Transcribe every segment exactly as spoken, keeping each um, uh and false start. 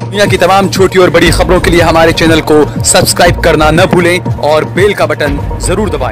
दुनिया की तमाम छोटी और बड़ी खबरों के लिए हमारे चैनल को सब्सक्राइब करना न भूलें और बेल का बटन जरूर दबाएं।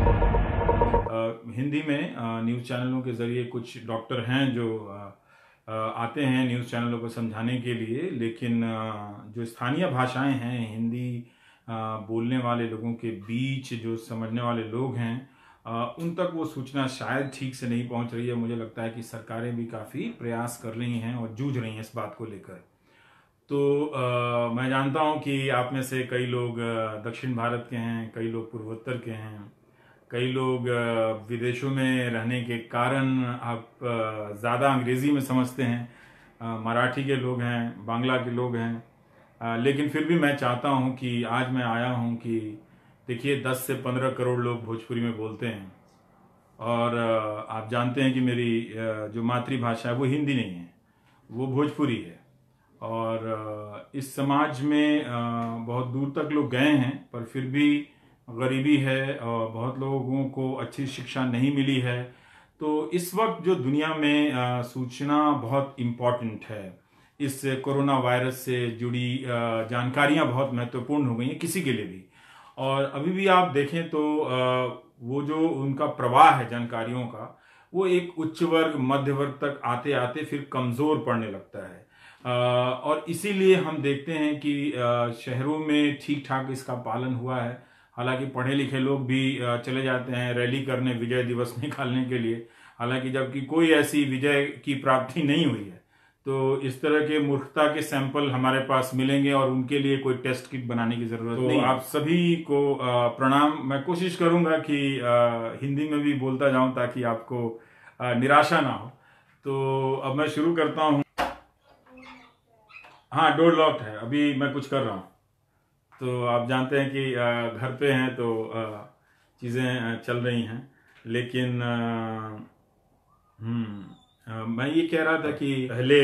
हिंदी में न्यूज़ चैनलों के ज़रिए कुछ डॉक्टर हैं जो आते हैं न्यूज़ चैनलों को समझाने के लिए, लेकिन जो स्थानीय भाषाएं हैं, हिंदी बोलने वाले लोगों के बीच जो समझने वाले लोग हैं, उन तक वो सूचना शायद ठीक से नहीं पहुंच रही है। मुझे लगता है कि सरकारें भी काफ़ी प्रयास कर रही हैं और जूझ रही हैं इस बात को लेकर। तो आ, मैं जानता हूं कि आप में से कई लोग दक्षिण भारत के हैं, कई लोग पूर्वोत्तर के हैं, कई लोग विदेशों में रहने के कारण आप ज़्यादा अंग्रेज़ी में समझते हैं, मराठी के लोग हैं, बांग्ला के लोग हैं, लेकिन फिर भी मैं चाहता हूं कि आज मैं आया हूं कि देखिए दस से पंद्रह करोड़ लोग भोजपुरी में बोलते हैं और आप जानते हैं कि मेरी जो मातृभाषा है वो हिंदी नहीं है, वो भोजपुरी है। और इस समाज में बहुत दूर तक लोग गए हैं, पर फिर भी गरीबी है और बहुत लोगों को अच्छी शिक्षा नहीं मिली है। तो इस वक्त जो दुनिया में सूचना बहुत इम्पॉर्टेंट है, इस कोरोना वायरस से जुड़ी जानकारियां बहुत महत्वपूर्ण हो गई हैं किसी के लिए भी। और अभी भी आप देखें तो वो जो उनका प्रवाह है जानकारियों का, वो एक उच्च वर्ग मध्य वर्ग तक आते आते फिर कमज़ोर पड़ने लगता है। और इसीलिए हम देखते हैं कि शहरों में ठीक ठाक इसका पालन हुआ है। हालांकि पढ़े लिखे लोग भी चले जाते हैं रैली करने, विजय दिवस निकालने के लिए, हालांकि जबकि कोई ऐसी विजय की प्राप्ति नहीं हुई है। तो इस तरह के मूर्खता के सैंपल हमारे पास मिलेंगे और उनके लिए कोई टेस्ट किट बनाने की जरूरत तो नहीं। आप सभी को प्रणाम। मैं कोशिश करूंगा कि हिंदी में भी बोलता जाऊं ताकि आपको निराशा ना हो। तो अब मैं शुरू करता हूं। हाँ, डोर लॉक्ड है, अभी मैं कुछ कर रहा हूँ। तो आप जानते हैं कि घर पे हैं तो चीज़ें चल रही हैं, लेकिन हम्म मैं ये कह रहा था कि पहले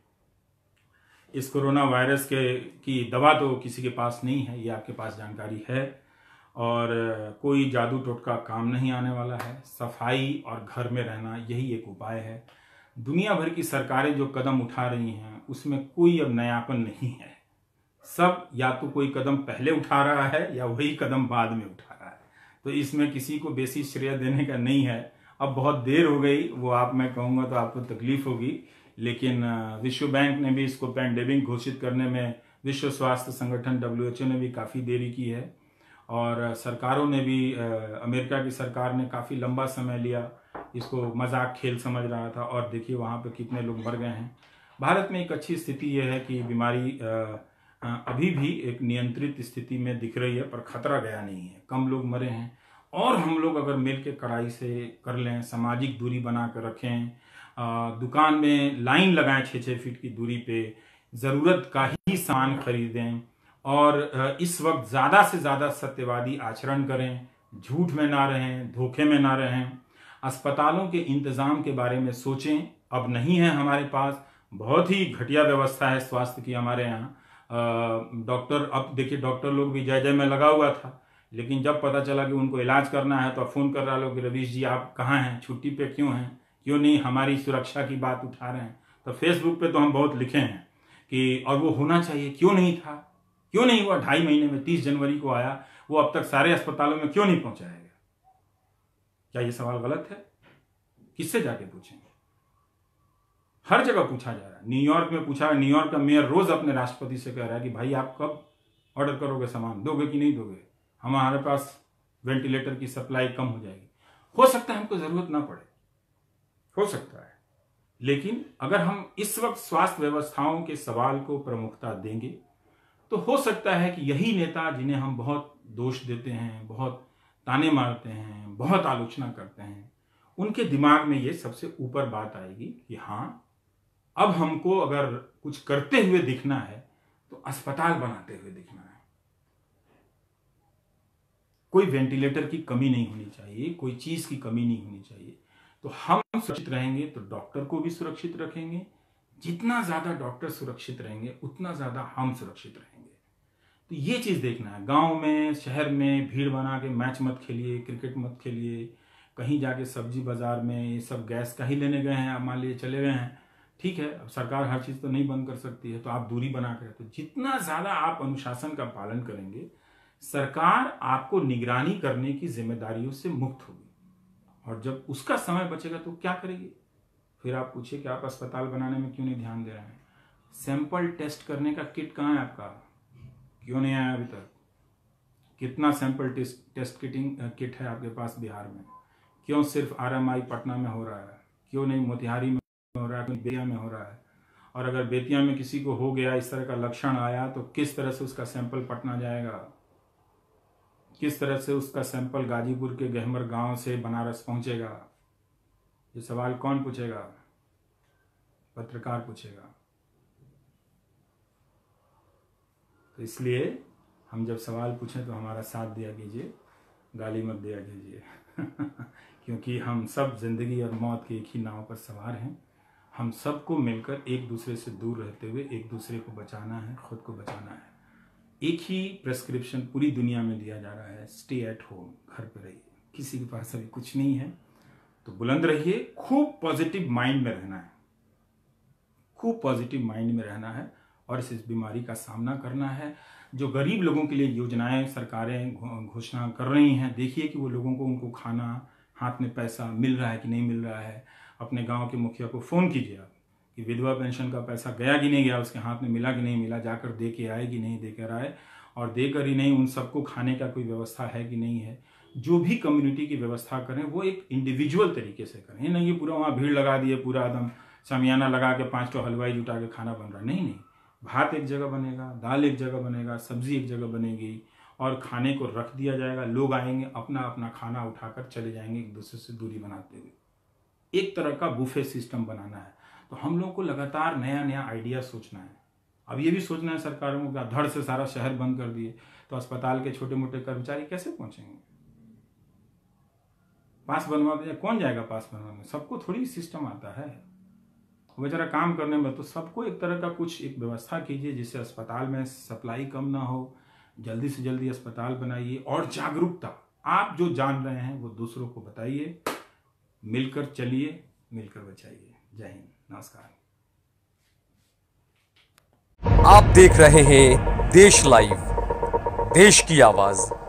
इस कोरोना वायरस के की दवा तो किसी के पास नहीं है, ये आपके पास जानकारी है, और कोई जादू टोटका काम नहीं आने वाला है। सफाई और घर में रहना यही एक उपाय है। दुनिया भर की सरकारें जो कदम उठा रही हैं उसमें कोई अब नयापन नहीं है। सब या तो कोई कदम पहले उठा रहा है या वही कदम बाद में उठा रहा है। तो इसमें किसी को बेसी श्रेय देने का नहीं है। अब बहुत देर हो गई, वो आप मैं कहूँगा तो आपको तकलीफ होगी, लेकिन विश्व बैंक ने भी इसको पैंडेमिक घोषित करने में, विश्व स्वास्थ्य संगठन डब्ल्यू एच ओ ने भी काफ़ी देरी की है, और सरकारों ने भी, अमेरिका की सरकार ने काफ़ी लंबा समय लिया, इसको मजाक खेल समझ रहा था, और देखिए वहाँ पे कितने लोग मर गए हैं। भारत में एक अच्छी स्थिति यह है कि बीमारी अभी भी एक नियंत्रित स्थिति में दिख रही है, पर खतरा गया नहीं है, कम लोग मरे हैं। और हम लोग अगर मिल के कड़ाई से कर लें, सामाजिक दूरी बना कर रखें, दुकान में लाइन लगाएं छः छः फीट की दूरी पे, ज़रूरत का ही सामान खरीदें, और इस वक्त ज़्यादा से ज़्यादा सत्यवादी आचरण करें, झूठ में ना रहें, धोखे में ना रहें। अस्पतालों के इंतज़ाम के बारे में सोचें, अब नहीं है हमारे पास, बहुत ही घटिया व्यवस्था है स्वास्थ्य की हमारे यहाँ। डॉक्टर, अब देखिए डॉक्टर लोग भी जय जय में लगा हुआ था, लेकिन जब पता चला कि उनको इलाज करना है तो फ़ोन कर रहा लोग कि रवीश जी आप कहाँ हैं, छुट्टी पे क्यों हैं, क्यों नहीं हमारी सुरक्षा की बात उठा रहे हैं। तो फेसबुक पे तो हम बहुत लिखे हैं कि और वो होना चाहिए, क्यों नहीं था, क्यों नहीं हुआ, ढाई महीने में तीस जनवरी को आया, वो अब तक सारे अस्पतालों में क्यों नहीं पहुंचाया गया? क्या ये सवाल गलत है? किससे जाके पूछेंगे? हर जगह पूछा जा रहा है। न्यूयॉर्क में पूछा, न्यूयॉर्क का मेयर रोज अपने राष्ट्रपति से कह रहा है कि भाई आप कब ऑर्डर करोगे, सामान दोगे कि नहीं दोगे, हमारे पास वेंटिलेटर की सप्लाई कम हो जाएगी। हो सकता है हमको जरूरत ना पड़े, हो सकता है, लेकिन अगर हम इस वक्त स्वास्थ्य व्यवस्थाओं के सवाल को प्रमुखता देंगे तो हो सकता है कि यही नेता जिन्हें हम बहुत दोष देते हैं, बहुत ताने मारते हैं, बहुत आलोचना करते हैं, उनके दिमाग में ये सबसे ऊपर बात आएगी कि हाँ, अब हमको अगर कुछ करते हुए दिखना है तो अस्पताल बनाते हुए दिखना है। कोई वेंटिलेटर की कमी नहीं होनी चाहिए, कोई चीज की कमी नहीं होनी चाहिए। तो हम सुरक्षित रहेंगे तो डॉक्टर को भी सुरक्षित रखेंगे। जितना ज्यादा डॉक्टर सुरक्षित रहेंगे उतना ज्यादा हम सुरक्षित रहेंगे। तो ये चीज देखना है। गांव में, शहर में भीड़ बना के मैच मत खेलिए, क्रिकेट मत खेलिए, कहीं जाके सब्जी बाजार में ये सब गैस का ही लेने गए हैं, आप मान लीजिए चले गए हैं, ठीक है, अब सरकार हर चीज़ तो नहीं बंद कर सकती है, तो आप दूरी बना कर, तो जितना ज़्यादा आप अनुशासन का पालन करेंगे, सरकार आपको निगरानी करने की जिम्मेदारियों से मुक्त होगी। और जब उसका समय बचेगा तो क्या करेगी? फिर आप पूछिए कि आप अस्पताल बनाने में क्यों नहीं ध्यान दे रहे हैं? सैंपल टेस्ट करने का किट कहाँ है आपका? क्यों नहीं आया अभी तक? कितना सैंपल टेस्ट टेस्ट किटिंग किट है आपके पास बिहार में? क्यों सिर्फ आरएमआई पटना में हो रहा है? क्यों नहीं मोतिहारी में हो रहा है, क्यों बेतिया में हो रहा है? और अगर बेतिया में किसी को हो गया, इस तरह का लक्षण आया, तो किस तरह से उसका सैंपल पटना जाएगा? किस तरह से उसका सैंपल गाजीपुर के गहमर गांव से बनारस पहुंचेगा? ये सवाल कौन पूछेगा? पत्रकार पूछेगा। तो इसलिए हम जब सवाल पूछें तो हमारा साथ दिया कीजिए, गाली मत दिया कीजिए क्योंकि हम सब जिंदगी और मौत की एक ही नाव पर सवार हैं। हम सबको मिलकर एक दूसरे से दूर रहते हुए एक दूसरे को बचाना है, खुद को बचाना है। एक ही प्रेस्क्रिप्शन पूरी दुनिया में दिया जा रहा है, स्टे एट होम, घर पे रहिए। किसी के पास अभी कुछ नहीं है तो बुलंद रहिए, खूब पॉजिटिव माइंड में रहना है, खूब पॉजिटिव माइंड में रहना है और इस बीमारी का सामना करना है। जो गरीब लोगों के लिए योजनाएं सरकारें घोषणा कर रही हैं, देखिए कि वो लोगों को, उनको खाना, हाथ में पैसा मिल रहा है कि नहीं मिल रहा है। अपने गांव के मुखिया को फ़ोन कीजिए आप कि विधवा पेंशन का पैसा गया कि नहीं गया, उसके हाथ में मिला कि नहीं मिला, जाकर दे के आए कि नहीं दे कर आए, और देकर ही नहीं, उन सबको खाने का कोई व्यवस्था है कि नहीं है। जो भी कम्युनिटी की व्यवस्था करें वो एक इंडिविजुअल तरीके से करें, नहीं ये पूरा वहाँ भीड़ लगा दिए, पूरा एकदम शमियाना लगा के पाँच तो हलवाई जुटा के खाना बन रहा, नहीं नहीं। भात एक जगह बनेगा, दाल एक जगह बनेगा, सब्जी एक जगह बनेगी और खाने को रख दिया जाएगा। लोग आएंगे, अपना अपना खाना उठाकर चले जाएंगे, एक दूसरे से दूरी बनाते हुए। एक तरह का बुफे सिस्टम बनाना है। तो हम लोग को लगातार नया नया आइडिया सोचना है। अब ये भी सोचना है सरकारों को, धड़ से सारा शहर बंद कर दिए तो अस्पताल के छोटे मोटे कर्मचारी कैसे पहुंचेंगे? पास बनवा दिया, कौन जाएगा पास बनवाने? सबको थोड़ी सिस्टम आता है, वो जरा काम करने में। तो सबको एक तरह का कुछ एक व्यवस्था कीजिए जिससे अस्पताल में सप्लाई कम ना हो। जल्दी से जल्दी अस्पताल बनाइए और जागरूकता, आप जो जान रहे हैं वो दूसरों को बताइए। मिलकर चलिए, मिलकर बचाइए। जय हिंद, नमस्कार। आप देख रहे हैं देश लाइव, देश की आवाज।